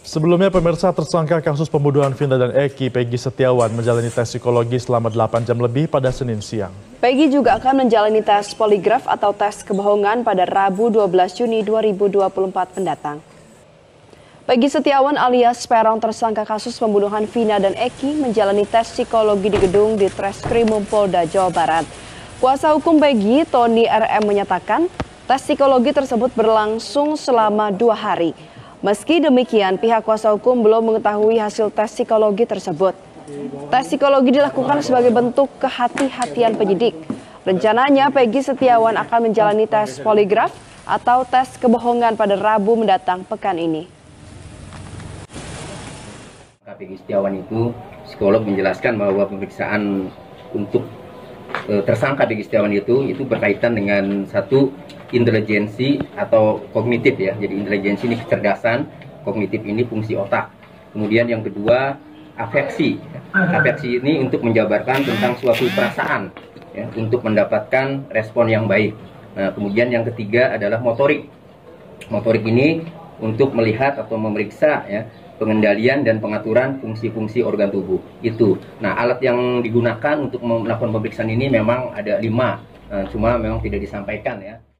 Sebelumnya pemirsa, tersangka kasus pembunuhan Vina dan Eki, Peggy Setiawan, menjalani tes psikologi selama 8 jam lebih pada Senin siang. Peggy juga akan menjalani tes poligraf atau tes kebohongan pada Rabu 12 Juni 2024 mendatang. Peggy Setiawan alias Peron, tersangka kasus pembunuhan Vina dan Eki, menjalani tes psikologi di gedung di Treskrimum Polda Jawa Barat. Kuasa hukum Peggy, Tony RM, menyatakan tes psikologi tersebut berlangsung selama 2 hari. Meski demikian, pihak kuasa hukum belum mengetahui hasil tes psikologi tersebut. Tes psikologi dilakukan sebagai bentuk kehati-hatian penyidik. Rencananya Peggy Setiawan akan menjalani tes poligraf atau tes kebohongan pada Rabu mendatang pekan ini. Peggy Setiawan itu, psikolog menjelaskan bahwa pemeriksaan untuk tersangka Peggy Setiawan itu berkaitan dengan satu intelijensi atau kognitif ya. Jadi intelijensi ini kecerdasan, kognitif ini fungsi otak. Kemudian yang kedua afeksi. Afeksi ini untuk menjabarkan tentang suatu perasaan ya, untuk mendapatkan respon yang baik. Nah, kemudian yang ketiga adalah motorik. Motorik ini untuk melihat atau memeriksa ya, pengendalian dan pengaturan fungsi-fungsi organ tubuh itu. Nah, alat yang digunakan untuk melakukan pemeriksaan ini memang ada 5, cuma memang tidak disampaikan ya.